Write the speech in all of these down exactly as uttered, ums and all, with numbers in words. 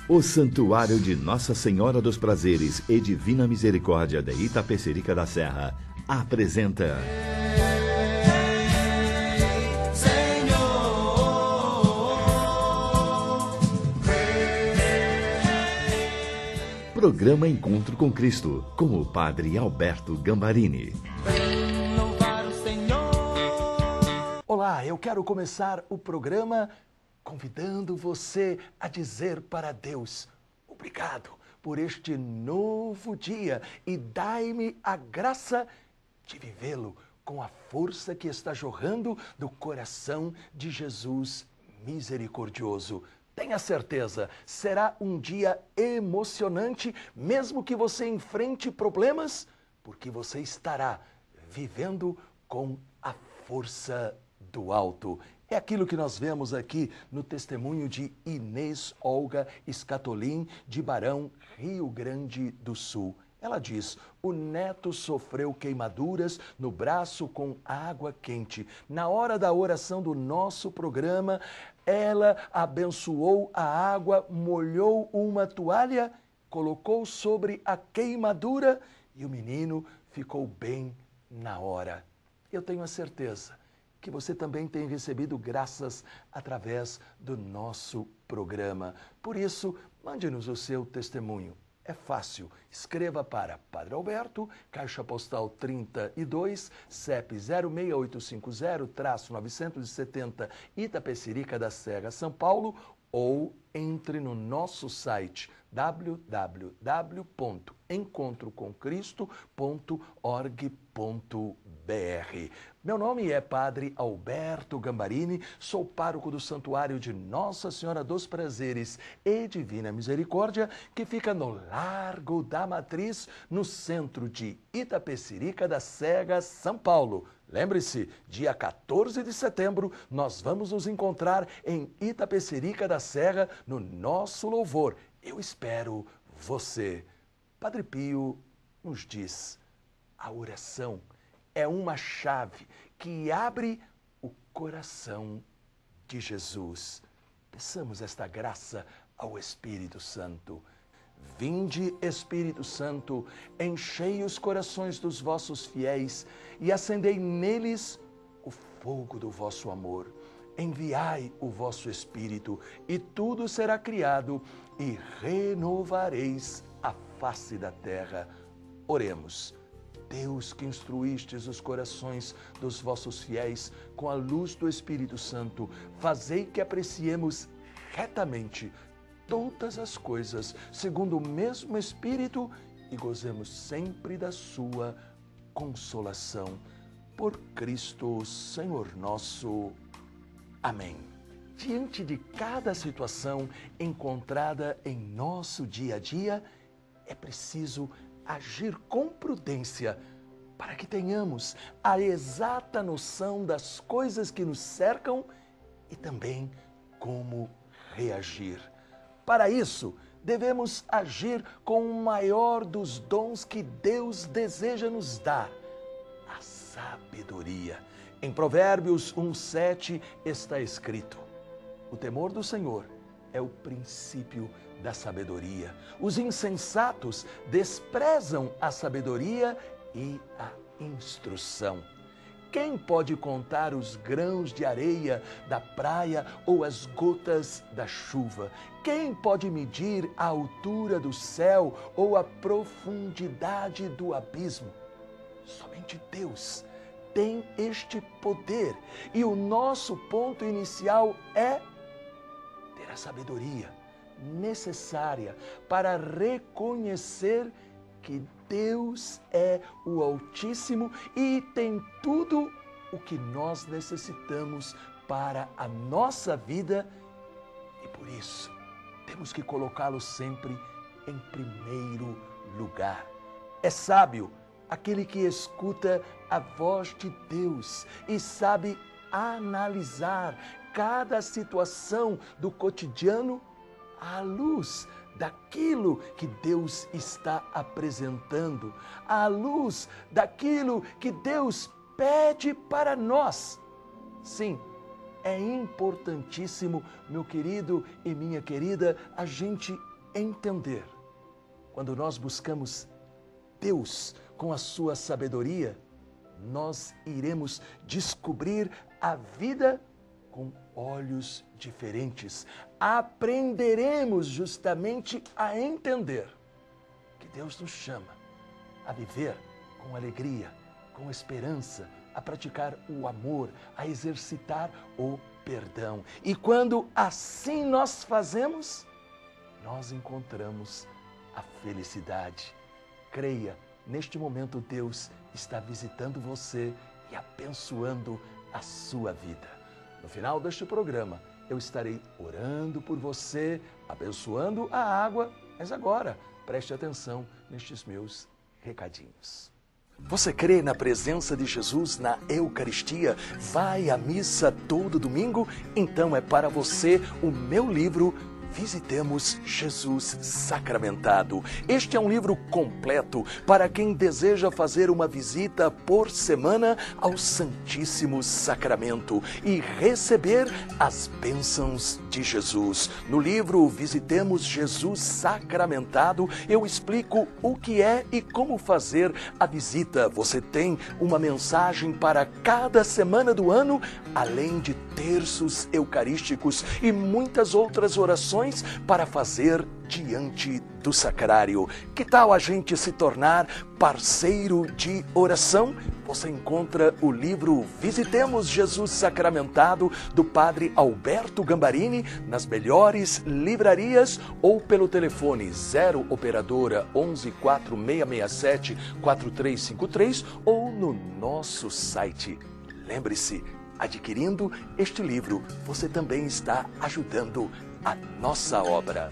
O Santuário de Nossa Senhora dos Prazeres e Divina Misericórdia de Itapecerica da Serra apresenta Programa Encontro com Cristo, com o Padre Alberto Gambarini. Olá, eu quero começar o programa convidando você a dizer para Deus: obrigado por este novo dia e dai-me a graça de vivê-lo com a força que está jorrando do coração de Jesus misericordioso. Tenha certeza, será um dia emocionante, mesmo que você enfrente problemas, porque você estará vivendo com a força do alto. É aquilo que nós vemos aqui no testemunho de Inês Olga Scatolin, de Barão, Rio Grande do Sul. Ela diz: o neto sofreu queimaduras no braço com água quente. Na hora da oração do nosso programa, ela abençoou a água, molhou uma toalha, colocou sobre a queimadura e o menino ficou bem na hora. Eu tenho a certeza que você também tem recebido graças através do nosso programa. Por isso, mande-nos o seu testemunho. É fácil. Escreva para Padre Alberto, Caixa Postal trinta e dois, C E P zero seis oito cinco zero, novecentos e setenta, Itapecerica da Serra, São Paulo, ou entre no nosso site w w w ponto encontro com cristo ponto org ponto b r. Meu nome é Padre Alberto Gambarini, sou pároco do Santuário de Nossa Senhora dos Prazeres e Divina Misericórdia, que fica no Largo da Matriz, no centro de Itapecerica da Serra, São Paulo. Lembre-se, dia quatorze de setembro, nós vamos nos encontrar em Itapecerica da Serra, no nosso louvor. Eu espero você. Padre Pio nos diz: a oração é uma chave que abre o coração de Jesus. Peçamos esta graça ao Espírito Santo. Vinde, Espírito Santo, enchei os corações dos vossos fiéis e acendei neles o fogo do vosso amor. Enviai o vosso Espírito e tudo será criado e renovareis a face da terra. Oremos. Deus, que instruístes os corações dos vossos fiéis com a luz do Espírito Santo, fazei que apreciemos retamente todas as coisas segundo o mesmo Espírito e gozemos sempre da sua consolação. Por Cristo, Senhor nosso. Amém. Diante de cada situação encontrada em nosso dia a dia, é preciso agir com prudência para que tenhamos a exata noção das coisas que nos cercam e também como reagir. Para isso, devemos agir com o maior dos dons que Deus deseja nos dar, a sabedoria. Em Provérbios um, sete está escrito: o temor do Senhor é o princípio da sabedoria. Os insensatos desprezam a sabedoria e a instrução. Quem pode contar os grãos de areia da praia ou as gotas da chuva? Quem pode medir a altura do céu ou a profundidade do abismo? Somente Deus tem este poder. E o nosso ponto inicial é ter a sabedoria necessária para reconhecer que Deus é o Altíssimo e tem tudo o que nós necessitamos para a nossa vida, e por isso temos que colocá-lo sempre em primeiro lugar. É sábio aquele que escuta a voz de Deus e sabe analisar cada situação do cotidiano à luz daquilo que Deus está apresentando, à luz daquilo que Deus pede para nós. Sim, é importantíssimo, meu querido e minha querida, a gente entender. Quando nós buscamos Deus com a sua sabedoria, nós iremos descobrir a vida com olhos diferentes. Aprenderemos justamente a entender que Deus nos chama a viver com alegria, com esperança, a praticar o amor, a exercitar o perdão. E quando assim nós fazemos, nós encontramos a felicidade. Creia, neste momento Deus está visitando você e abençoando a sua vida. No final deste programa, eu estarei orando por você, abençoando a água, mas agora preste atenção nestes meus recadinhos. Você crê na presença de Jesus na Eucaristia? Vai à missa todo domingo? Então é para você o meu livro Visitemos Jesus Sacramentado. Este é um livro completo para quem deseja fazer uma visita por semana ao Santíssimo Sacramento e receber as bênçãos de Jesus. No livro Visitemos Jesus Sacramentado, eu explico o que é e como fazer a visita. Você tem uma mensagem para cada semana do ano, além de terços eucarísticos e muitas outras orações para fazer diante do sacrário. Que tal a gente se tornar parceiro de oração? Você encontra o livro Visitemos Jesus Sacramentado, do padre Alberto Gambarini, nas melhores livrarias ou pelo telefone zero operadora onze, quatro seis seis sete, quatro três cinco três ou no nosso site. Lembre-se, adquirindo este livro, você também está ajudando a nossa obra.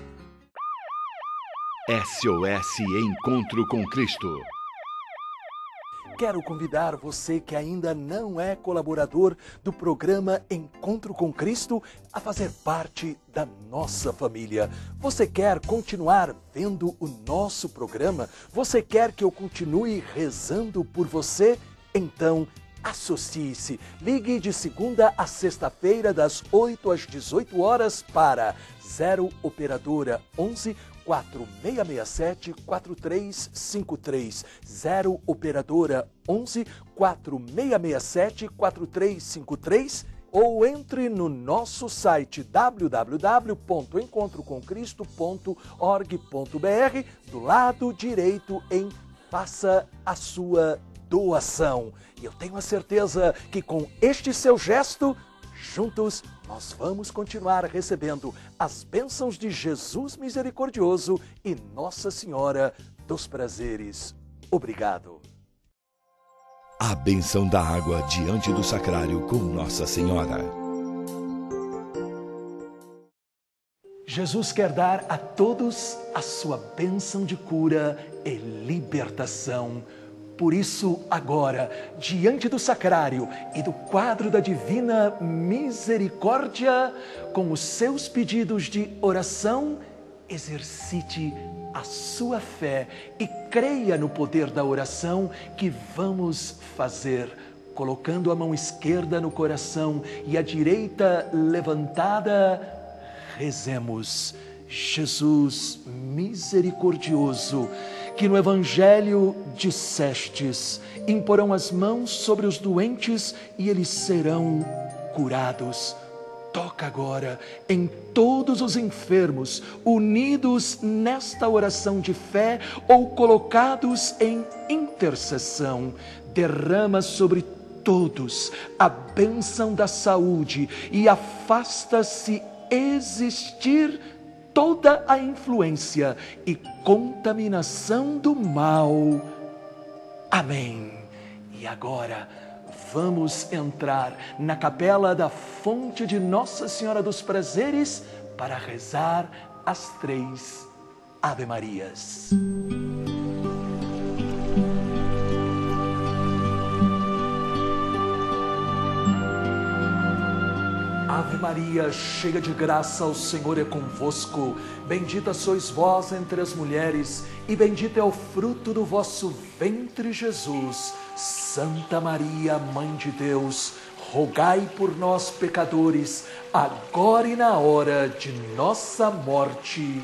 S O S Encontro com Cristo. Quero convidar você que ainda não é colaborador do programa Encontro com Cristo a fazer parte da nossa família. Você quer continuar vendo o nosso programa? Você quer que eu continue rezando por você? Então, associe-se. Ligue de segunda a sexta-feira, das oito às dezoito horas, para zero operadora onze, quatro seis seis sete, quatro três cinco três. zero operadora onze, quatro seis seis sete, quatro três cinco três. Ou entre no nosso site w w w ponto encontro com cristo ponto org ponto b r, do lado direito em Faça a sua doação. E eu tenho a certeza que com este seu gesto, juntos nós vamos continuar recebendo as bênçãos de Jesus Misericordioso e Nossa Senhora dos Prazeres. Obrigado. A bênção da água diante do sacrário com Nossa Senhora. Jesus quer dar a todos a sua bênção de cura e libertação. Por isso, agora, diante do sacrário e do quadro da Divina Misericórdia, com os seus pedidos de oração, exercite a sua fé e creia no poder da oração que vamos fazer. Colocando a mão esquerda no coração e a direita levantada, rezemos. Jesus misericordioso, que no Evangelho dissestes, imporão as mãos sobre os doentes e eles serão curados. Toca agora em todos os enfermos, unidos nesta oração de fé ou colocados em intercessão. Derrama sobre todos a bênção da saúde e afasta-se existir toda a influência e contaminação do mal. Amém. E agora vamos entrar na capela da fonte de Nossa Senhora dos Prazeres para rezar as três Ave Marias. Ave Maria, cheia de graça, o Senhor é convosco. Bendita sois vós entre as mulheres, e bendito é o fruto do vosso ventre, Jesus. Santa Maria, Mãe de Deus, rogai por nós, pecadores, agora e na hora de nossa morte.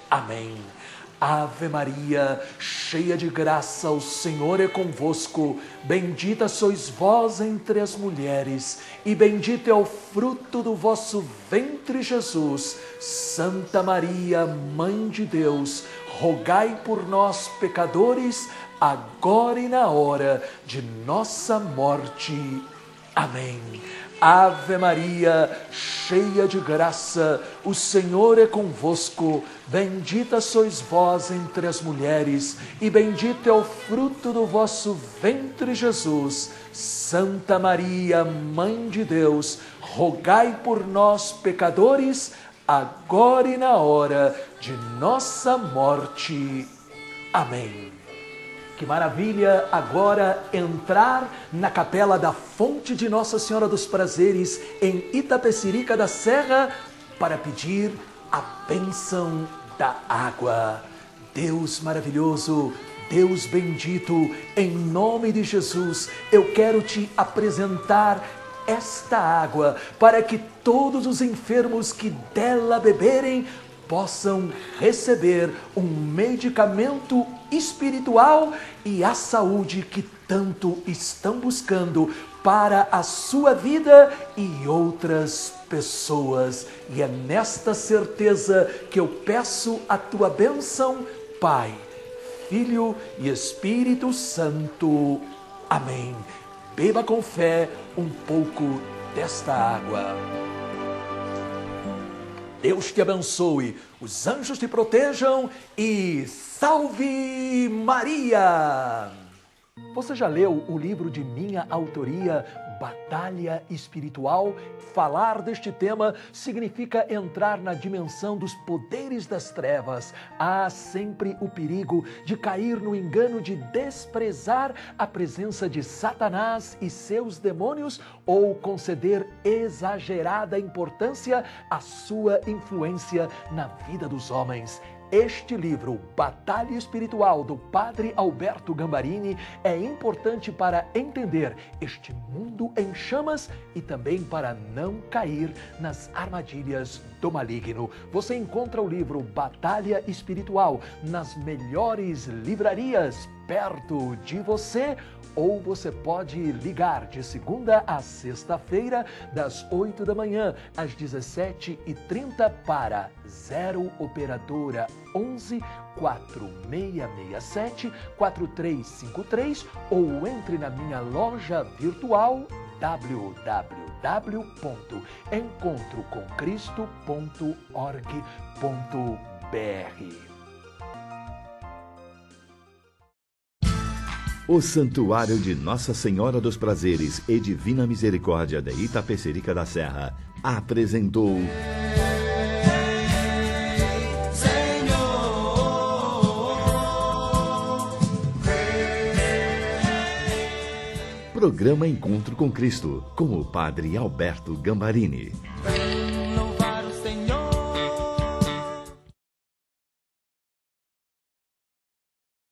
Amém. Ave Maria, cheia de graça, o Senhor é convosco. Bendita sois vós entre as mulheres, e bendito é o fruto do vosso ventre, Jesus. Santa Maria, Mãe de Deus, rogai por nós, pecadores, agora e na hora de nossa morte. Amém. Ave Maria, cheia de graça, o Senhor é convosco. Bendita sois vós entre as mulheres, e bendito é o fruto do vosso ventre, Jesus. Santa Maria, Mãe de Deus, rogai por nós, pecadores, agora e na hora de nossa morte. Amém. Que maravilha agora entrar na capela da Fonte de Nossa Senhora dos Prazeres em Itapecerica da Serra para pedir a bênção da água. Deus maravilhoso, Deus bendito, em nome de Jesus, eu quero te apresentar esta água para que todos os enfermos que dela beberem possam receber um medicamento espiritual e a saúde que tanto estão buscando para a sua vida e outras pessoas. E é nesta certeza que eu peço a tua bênção, Pai, Filho e Espírito Santo. Amém. Beba com fé um pouco desta água. Deus te abençoe, os anjos te protejam e salve Maria! Você já leu o livro de minha autoria, Batalha Espiritual? Falar deste tema significa entrar na dimensão dos poderes das trevas. Há sempre o perigo de cair no engano de desprezar a presença de Satanás e seus demônios ou conceder exagerada importância à sua influência na vida dos homens. Este livro, Batalha Espiritual, do Padre Alberto Gambarini, é importante para entender este mundo em chamas e também para não cair nas armadilhas do maligno. Você encontra o livro Batalha Espiritual nas melhores livrarias perto de você, ou você pode ligar de segunda a sexta-feira, das oito da manhã às dezessete e trinta para zero operadora onze, quatro seis seis sete, quatro três cinco três ou entre na minha loja virtual w w w ponto encontro com cristo ponto org ponto b r. O Santuário de Nossa Senhora dos Prazeres e Divina Misericórdia de Itapecerica da Serra apresentou Programa Encontro com Cristo, com o Padre Alberto Gambarini.